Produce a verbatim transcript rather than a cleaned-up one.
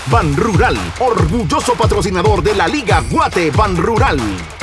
Ban Rural, orgulloso patrocinador de la Liga Guate Ban Rural.